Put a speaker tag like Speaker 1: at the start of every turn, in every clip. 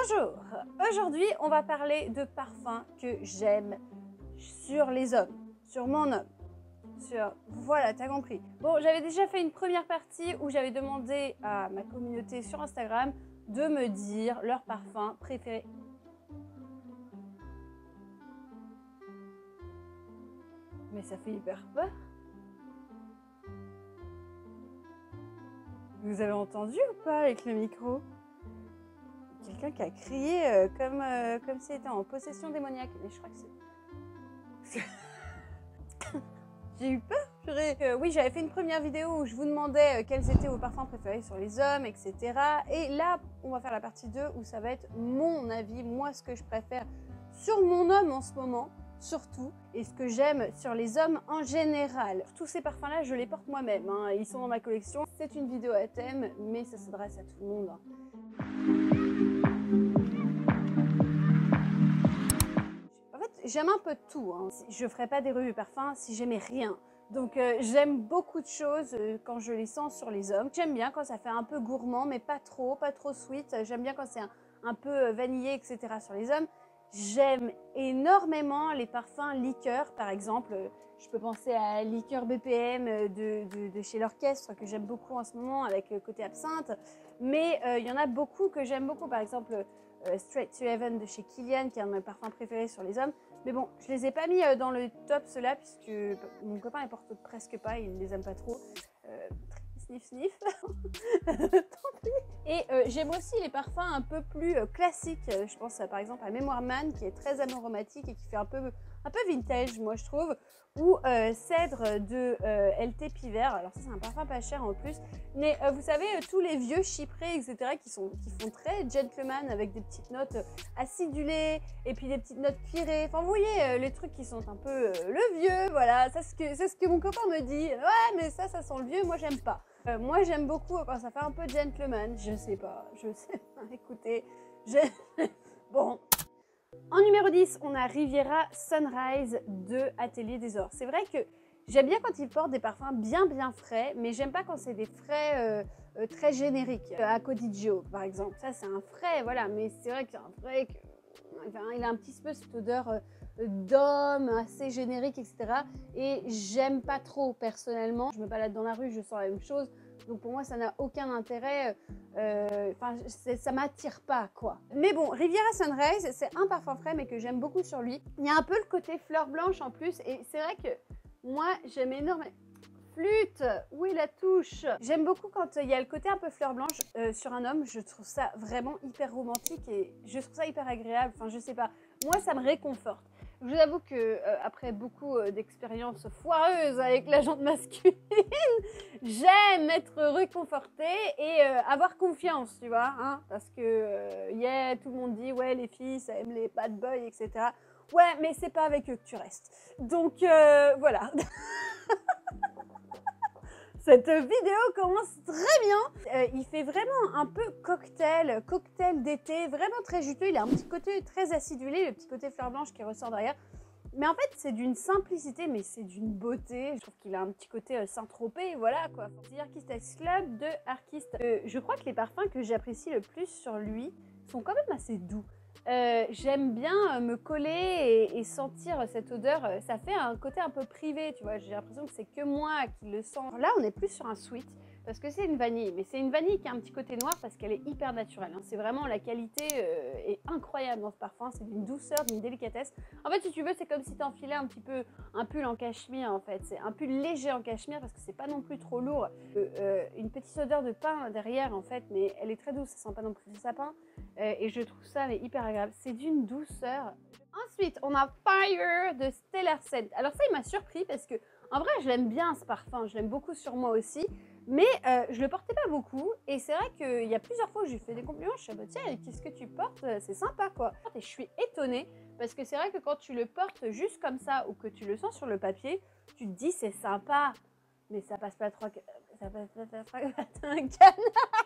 Speaker 1: Bonjour, aujourd'hui on va parler de parfums que j'aime sur les hommes, sur mon homme, Voilà, t'as compris. Bon, j'avais déjà fait une première partie où j'avais demandé à ma communauté sur Instagram de me dire leur parfum préféré. Mais ça fait hyper peur. Vous avez entendu ou pas avec le micro? Quelqu'un qui a crié comme s'il était en possession démoniaque. Mais je crois que c'est... J'ai eu peur. Oui, j'avais fait une première vidéo où je vous demandais quels étaient vos parfums préférés sur les hommes, etc. Et là, on va faire la partie 2 où ça va être mon avis, moi ce que je préfère sur mon homme en ce moment, surtout, et ce que j'aime sur les hommes en général. Tous ces parfums-là, je les porte moi-même, hein. Ils sont dans ma collection. C'est une vidéo à thème, mais ça s'adresse à tout le monde, hein. J'aime un peu de tout, hein. Je ferais pas des revues parfums si j'aimais rien. Donc j'aime beaucoup de choses quand je les sens sur les hommes. J'aime bien quand ça fait un peu gourmand, mais pas trop sweet. J'aime bien quand c'est un peu vanillé, etc. sur les hommes. J'aime énormément les parfums liqueurs, par exemple. Je peux penser à liqueur BPM de chez l'orchestre, que j'aime beaucoup en ce moment, avec côté absinthe. Mais il y en a beaucoup que j'aime beaucoup. Par exemple, Straight to Heaven de chez Kilian, qui est un de mes parfums préférés sur les hommes. Mais bon, je les ai pas mis dans le top ceux-là, puisque mon copain les porte presque pas, il les aime pas trop. Sniff sniff. Tant pis. Et j'aime aussi les parfums un peu plus classiques. Je pense par exemple à Memoir Man, qui est très aromatique et qui fait un peu vintage, moi je trouve. Ou Cèdre de LT Piver. Alors ça c'est un parfum pas cher en plus. Mais vous savez, tous les vieux chyprés, etc. qui font très gentleman, avec des petites notes acidulées et puis des petites notes cuirées. Enfin vous voyez, les trucs qui sont un peu le vieux, voilà. C'est ce que mon copain me dit. Ouais mais ça sent le vieux, moi j'aime pas. Moi j'aime beaucoup quand ça fait un peu gentleman. Je sais pas. Écoutez, bon. En numéro 10, on a Riviera Sunrise de Atelier des Ors. C'est vrai que j'aime bien quand ils portent des parfums bien frais, mais j'aime pas quand c'est des frais très génériques. À Codiggio, par exemple. Ça, c'est un frais, voilà, mais c'est vrai que c'est un frais il a un petit peu cette odeur d'homme, assez générique, etc. Et j'aime pas trop, personnellement. Je me balade dans la rue, je sens la même chose. Donc pour moi, ça n'a aucun intérêt. Ça m'attire pas, quoi. Mais bon, Riviera Sunrise, c'est un parfum frais, mais que j'aime beaucoup sur lui. Il y a un peu le côté fleur blanche en plus. Et c'est vrai que moi, j'aime énormément... Flûte, où est la touche? J'aime beaucoup quand il y a le côté un peu fleur blanche sur un homme. Je trouve ça vraiment hyper romantique et je trouve ça hyper agréable. Enfin, je sais pas. Moi, ça me réconforte. Je vous avoue que après beaucoup d'expériences foireuses avec la jante masculine, j'aime être réconfortée et avoir confiance, tu vois, hein, parce que tout le monde dit ouais les filles ça aime les bad boys, etc. Ouais, mais c'est pas avec eux que tu restes. Donc voilà. Cette vidéo commence très bien. Il fait vraiment un peu cocktail d'été, vraiment très juteux. Il a un petit côté très acidulé, le petit côté fleur blanche qui ressort derrière. Mais en fait, c'est d'une simplicité, mais c'est d'une beauté. Je trouve qu'il a un petit côté Saint-Tropez, voilà quoi. C'est Archist X Club de Archist. Je crois que les parfums que j'apprécie le plus sur lui sont quand même assez doux. J'aime bien me coller et sentir cette odeur. Ça fait un côté un peu privé, tu vois. J'ai l'impression que c'est que moi qui le sens. Là, on est plus sur un sweet parce que c'est une vanille. Mais c'est une vanille qui a un petit côté noir parce qu'elle est hyper naturelle, hein. C'est vraiment la qualité est incroyable dans ce parfum. C'est d'une douceur, d'une délicatesse. En fait, si tu veux, c'est comme si tu enfilais un petit peu un pull en cachemire, en fait. C'est un pull léger en cachemire parce que c'est pas non plus trop lourd. Une petite odeur de pain derrière, en fait, mais elle est très douce. Ça sent pas non plus le sapin. Et je trouve ça mais hyper agréable. C'est d'une douceur. Ensuite, on a Fire de Stellar Scent. Alors ça, il m'a surpris parce que en vrai, je l'aime bien ce parfum. Je l'aime beaucoup sur moi aussi. Mais je le portais pas beaucoup. Et c'est vrai qu'il y a plusieurs fois que je lui fais des compliments. Je suis bah tiens, qu'est-ce que tu portes? C'est sympa quoi. Et je suis étonnée parce que c'est vrai que quand tu le portes juste comme ça ou que tu le sens sur le papier, tu te dis c'est sympa. Mais ça passe pas trop. Ça passe pas un canard.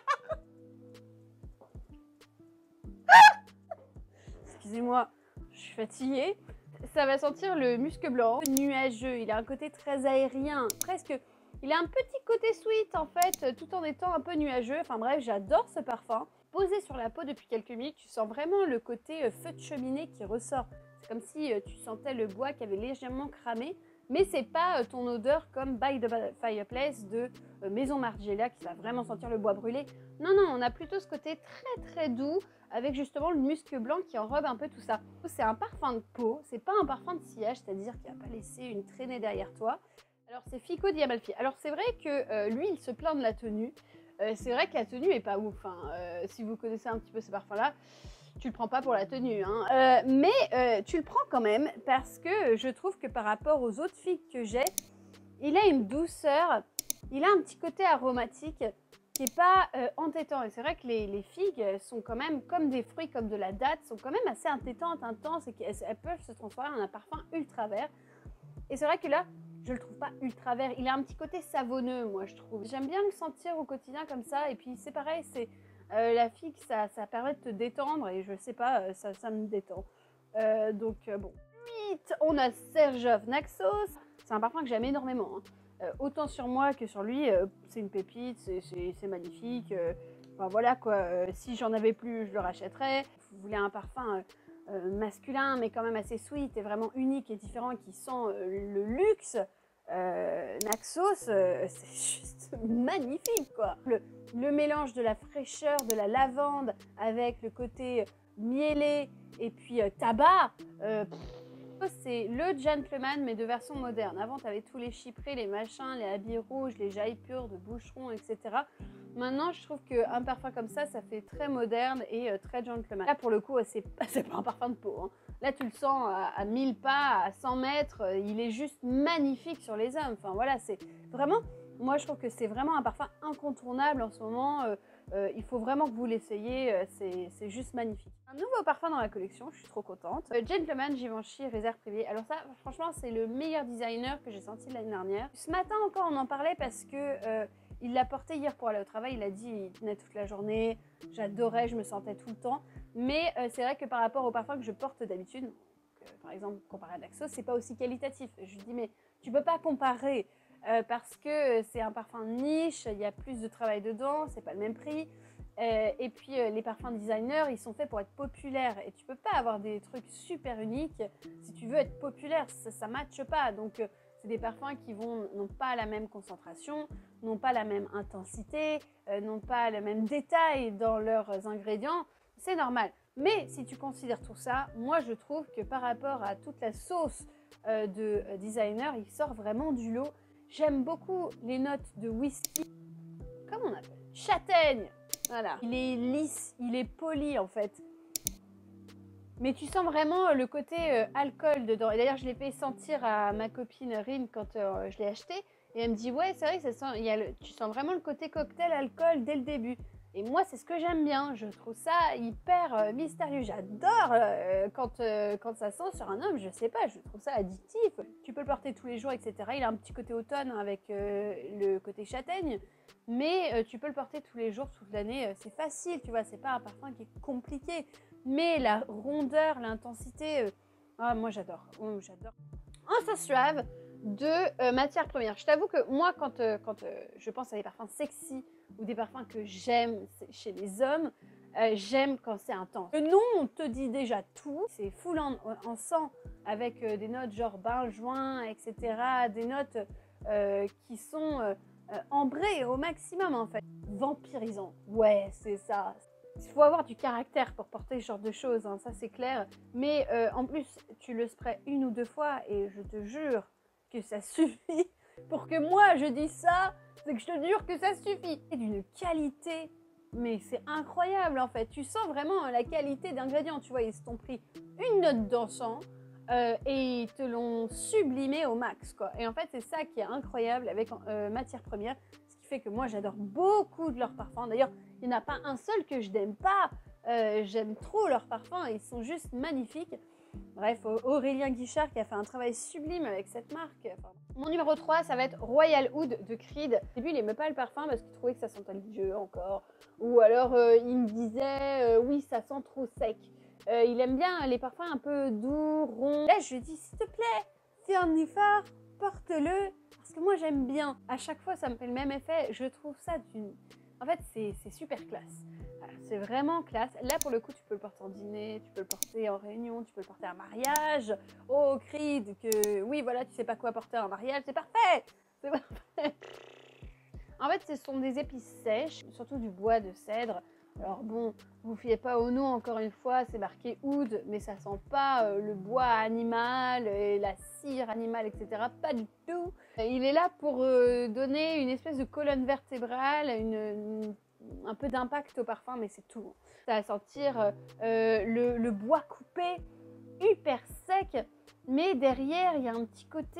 Speaker 1: Excusez-moi, je suis fatiguée. Ça va sentir le musc blanc, nuageux. Il a un côté très aérien, presque. Il a un petit côté sweet en fait, tout en étant un peu nuageux. Enfin bref, j'adore ce parfum. posé sur la peau depuis quelques minutes, tu sens vraiment le côté feu de cheminée qui ressort. C'est comme si tu sentais le bois qui avait légèrement cramé, mais c'est pas ton odeur comme By the Fireplace de Maison Margiela qui va vraiment sentir le bois brûlé. Non, non, on a plutôt ce côté très très doux avec justement le musc blanc qui enrobe un peu tout ça. C'est un parfum de peau, c'est pas un parfum de sillage, c'est-à-dire qu'il va pas laisser une traînée derrière toi. Alors c'est Fico di Amalfi. Alors c'est vrai que lui il se plaint de la tenue. C'est vrai que la tenue est pas ouf. Hein. Si vous connaissez un petit peu ces parfums-là, tu le prends pas pour la tenue. Hein. Mais tu le prends quand même parce que je trouve que par rapport aux autres figues que j'ai, il a une douceur, il a un petit côté aromatique qui n'est pas entêtant. Et c'est vrai que les figues sont quand même, comme des fruits, comme de la date, sont quand même assez entêtantes, intenses et qu'elles peuvent se transformer en un parfum ultra vert. Et c'est vrai que là, je le trouve pas ultra vert. Il a un petit côté savonneux, moi, je trouve. J'aime bien le sentir au quotidien comme ça. Et puis, c'est pareil, c'est la figue, ça permet de te détendre. Et je sais pas, ça me détend. Donc, bon. Ensuite, on a Serjov Naxos. C'est un parfum que j'aime énormément. Hein. Autant sur moi que sur lui, c'est une pépite, c'est magnifique. Enfin, voilà, quoi. Si j'en avais plus, je le rachèterais. Vous voulez un parfum... masculin mais quand même assez sweet et vraiment unique et différent qui sent le luxe, Naxos, c'est juste magnifique quoi. Le mélange de la fraîcheur de la lavande avec le côté mielé et puis tabac, c'est le gentleman mais de version moderne. Avant tu avais tous les chyprés, les machins, les habits rouges, les jailles-pures de boucherons, etc. Maintenant, je trouve qu'un parfum comme ça fait très moderne et très gentleman. Là, pour le coup, c'est pas un parfum de peau. Hein. Là, tu le sens à 1000 pas, à 100 mètres. Il est juste magnifique sur les hommes. Enfin, voilà, c'est vraiment... Moi, je trouve que c'est vraiment un parfum incontournable en ce moment. Il faut vraiment que vous l'essayiez. C'est juste magnifique. Un nouveau parfum dans la collection, je suis trop contente. Gentleman Givenchy Réserve Privée. Alors ça, franchement, c'est le meilleur designer que j'ai senti l'année dernière. Ce matin encore, on en parlait parce que... il l'a porté hier pour aller au travail, il a dit il tenait toute la journée, j'adorais, je me sentais tout le temps. Mais c'est vrai que par rapport au parfum que je porte d'habitude, par exemple comparé à Naxos, c'est pas aussi qualitatif. Je lui dis mais tu peux pas comparer parce que c'est un parfum niche, il y a plus de travail dedans, c'est pas le même prix. Et puis les parfums designers, ils sont faits pour être populaires et tu peux pas avoir des trucs super uniques si tu veux être populaire, ça matche pas. Donc c'est des parfums qui n'ont pas la même concentration, n'ont pas la même intensité, n'ont pas le même détail dans leurs ingrédients. C'est normal. Mais si tu considères tout ça, moi je trouve que par rapport à toute la sauce de designer, il sort vraiment du lot. J'aime beaucoup les notes de whisky. Comment on appelle? Châtaigne. Voilà. Il est lisse, il est poli en fait. Mais tu sens vraiment le côté alcool dedans. Et d'ailleurs, je l'ai fait sentir à ma copine Rin quand je l'ai acheté. Et elle me dit, ouais, c'est vrai que ça sent, tu sens vraiment le côté cocktail alcool dès le début. Et moi, c'est ce que j'aime bien. Je trouve ça hyper mystérieux. J'adore quand ça sent sur un homme. Je sais pas, je trouve ça addictif. Tu peux le porter tous les jours, etc. Il a un petit côté automne avec le côté châtaigne. Mais tu peux le porter tous les jours, toute l'année. C'est facile, tu vois. C'est pas un parfum qui est compliqué. Mais la rondeur, l'intensité, moi j'adore. J'adore. Un sauce suave de matière première. Je t'avoue que moi, quand je pense à des parfums sexy ou des parfums que j'aime chez les hommes, j'aime quand c'est intense. Le nom te dit déjà tout. C'est full en sang avec des notes genre bain, joint, etc. Des notes qui sont ambrées au maximum en fait. Vampirisant. Ouais, c'est ça. Il faut avoir du caractère pour porter ce genre de choses, hein, ça c'est clair. Mais en plus, tu le sprays une ou deux fois et je te jure que ça suffit. Pour que moi je dise ça, c'est que je te jure que ça suffit. C'est d'une qualité, mais c'est incroyable en fait. Tu sens vraiment la qualité d'ingrédients. Tu vois, ils se t'ont pris une note d'encens et ils te l'ont sublimé au max, quoi. Et en fait, c'est ça qui est incroyable avec matière première. Fait que moi j'adore beaucoup de leurs parfums. D'ailleurs, il n'y en a pas un seul que je n'aime pas. J'aime trop leurs parfums, ils sont juste magnifiques. Bref, Aurélien Guichard qui a fait un travail sublime avec cette marque. Enfin, mon numéro 3, ça va être Royal Oud de Creed. Au début, il n'aimait pas le parfum parce qu'il trouvait que ça sentait le vieux encore. Ou alors, il me disait, oui, ça sent trop sec. Il aime bien les parfums un peu doux, ronds. Là, je lui dis, s'il te plaît, fais un effort, porte-le. Parce que moi j'aime bien, à chaque fois ça me fait le même effet, je trouve ça d'une... En fait c'est super classe. Voilà, c'est vraiment classe. Là, pour le coup, tu peux le porter en dîner, tu peux le porter en réunion, tu peux le porter à un mariage. Oh, Creed, que oui, voilà, tu sais pas quoi porter à un mariage, c'est parfait! C'est parfait! En fait, ce sont des épices sèches, surtout du bois de cèdre. Alors bon, vous fiez pas au nom, encore une fois, c'est marqué oud, mais ça sent pas le bois animal et la cire animale, etc. Pas du tout. Il est là pour donner une espèce de colonne vertébrale, un peu d'impact au parfum, mais c'est tout. Ça va sentir le bois coupé, hyper sec, mais derrière, il y a un petit côté...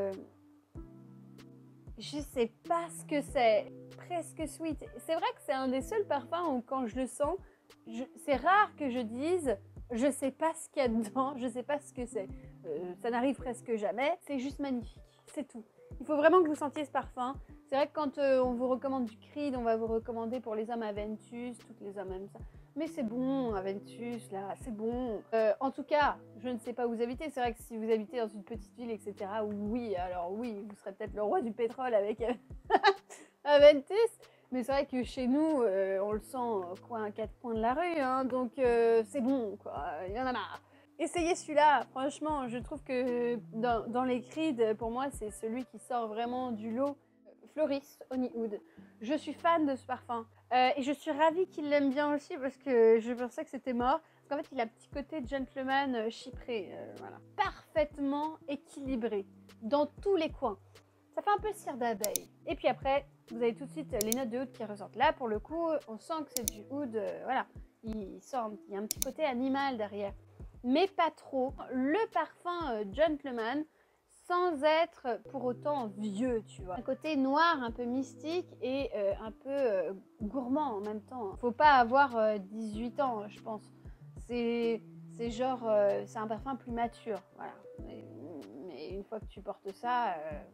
Speaker 1: je sais pas ce que c'est, presque sweet. C'est vrai que c'est un des seuls parfums où quand je le sens, c'est rare que je dise je sais pas ce qu'il y a dedans, je sais pas ce que c'est. Ça n'arrive presque jamais, c'est juste magnifique, c'est tout. Il faut vraiment que vous sentiez ce parfum. C'est vrai que quand on vous recommande du Creed, on va vous recommander pour les hommes Aventus, toutes les hommes aiment ça. Mais c'est bon, Aventus, là, c'est bon. En tout cas, je ne sais pas où vous habitez. C'est vrai que si vous habitez dans une petite ville, etc., oui, alors oui, vous serez peut-être le roi du pétrole avec Aventus. Mais c'est vrai que chez nous, on le sent à 4 coins de la rue, hein, donc c'est bon, quoi. Il y en a marre. Essayez celui-là, franchement, je trouve que dans les Creed, pour moi, c'est celui qui sort vraiment du lot. Floris Honey Oud. Je suis fan de ce parfum. Et je suis ravie qu'il l'aime bien aussi parce que je pensais que c'était mort. Parce qu'en fait, il a un petit côté gentleman chypré. Voilà. Parfaitement équilibré dans tous les coins. Ça fait un peu cire d'abeille. Et puis après, vous avez tout de suite les notes de oud qui ressortent. Là, pour le coup, on sent que c'est du oud. Voilà. Il y a un petit côté animal derrière. Mais pas trop. Le parfum gentleman, sans être pour autant vieux, tu vois. Un côté noir, un peu mystique et un peu gourmand en même temps. Faut pas avoir 18 ans, je pense. C'est genre, c'est un parfum plus mature, voilà. Mais une fois que tu portes ça,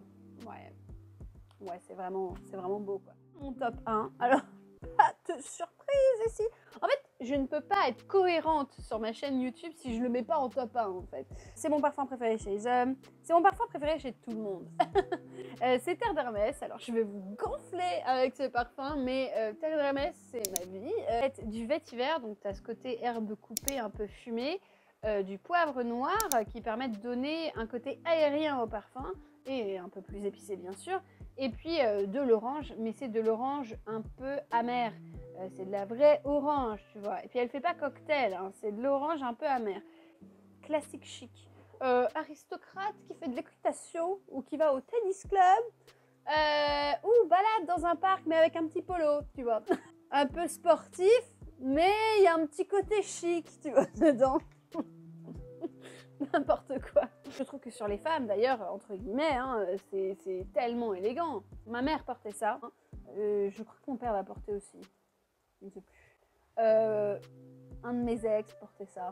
Speaker 1: ouais, c'est vraiment beau, quoi. Mon top 1, alors, pas de surprise ici. En fait, je ne peux pas être cohérente sur ma chaîne YouTube si je le mets pas en top 1, en fait. C'est mon parfum préféré chez les hommes, c'est mon parfum préféré chez tout le monde. C'est Terre d'Hermès, alors je vais vous gonfler avec ce parfum, mais Terre d'Hermès, c'est ma vie. Du vétiver, donc tu as ce côté herbe coupée un peu fumée, du poivre noir qui permet de donner un côté aérien au parfum, et un peu plus épicé bien sûr, et puis de l'orange, mais c'est de l'orange un peu amer. C'est de la vraie orange, tu vois. Et puis elle fait pas cocktail, hein, c'est de l'orange un peu amer. Classique chic. Aristocrate qui fait de l'équitation ou qui va au tennis club ou balade dans un parc mais avec un petit polo, tu vois. Un peu sportif, mais il y a un petit côté chic, tu vois, dedans. N'importe quoi. Je trouve que sur les femmes, d'ailleurs, entre guillemets, hein, c'est tellement élégant. Ma mère portait ça. Hein. Je crois que mon père l'a porté aussi. Je ne sais plus. Un de mes ex portait ça.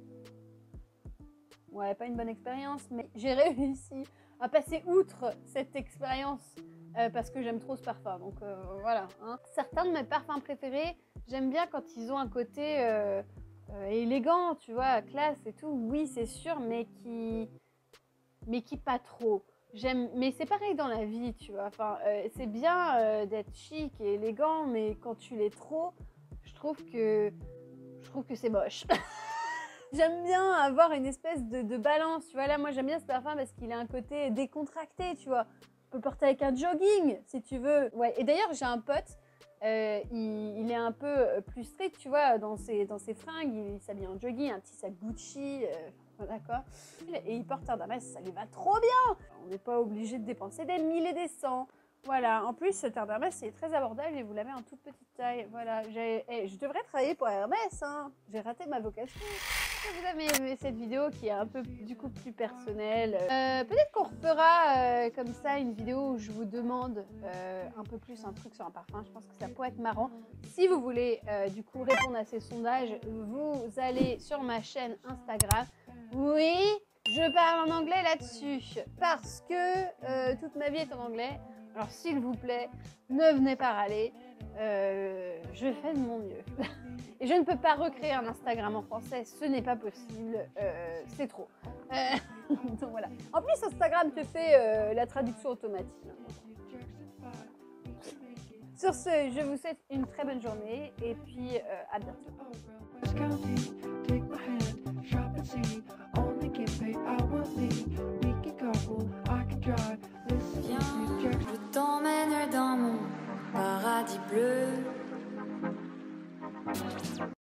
Speaker 1: Ouais, pas une bonne expérience, mais j'ai réussi à passer outre cette expérience parce que j'aime trop ce parfum. Donc voilà. Hein. Certains de mes parfums préférés, j'aime bien quand ils ont un côté élégant, tu vois, classe et tout. Oui, c'est sûr, mais qui pas trop. Mais c'est pareil dans la vie, tu vois. Enfin, c'est bien d'être chic et élégant, mais quand tu l'es trop, je trouve que c'est moche. J'aime bien avoir une espèce de balance, tu vois. Là, moi, j'aime bien ce parfum parce qu'il a un côté décontracté, tu vois. Tu peux le porter avec un jogging, si tu veux. Ouais. Et d'ailleurs, j'ai un pote, il est un peu plus strict, tu vois, dans ses fringues. Il s'habille en jogging, un petit sac Gucci, d'accord. Et il porte un Hermès, ça lui va trop bien. On n'est pas obligé de dépenser des 1000 et des 100. Voilà, en plus, ce Terre d'Hermès, c'est très abordable et vous l'avez en toute petite taille. Voilà, je devrais travailler pour Hermès, hein. J'ai raté ma vocation. Si vous avez aimé cette vidéo qui est un peu, du coup, plus personnelle, peut-être qu'on refera comme ça une vidéo où je vous demande un peu plus un truc sur un parfum. Je pense que ça pourrait être marrant. Si vous voulez, du coup, répondre à ces sondages, vous allez sur ma chaîne Instagram. Oui, je parle en anglais là-dessus parce que toute ma vie est en anglais. Alors s'il vous plaît, ne venez pas râler, je fais de mon mieux. Et je ne peux pas recréer un Instagram en français, ce n'est pas possible, c'est trop. Donc voilà. En plus, Instagram te fait la traduction automatique. Sur ce, je vous souhaite une très bonne journée et puis à bientôt.
Speaker 2: West County, take my hand, shop and see. Only get paid, I will leave. We can carpool, I can drive. Listen to me, Jack.
Speaker 3: Je t'emmène dans mon paradis bleu.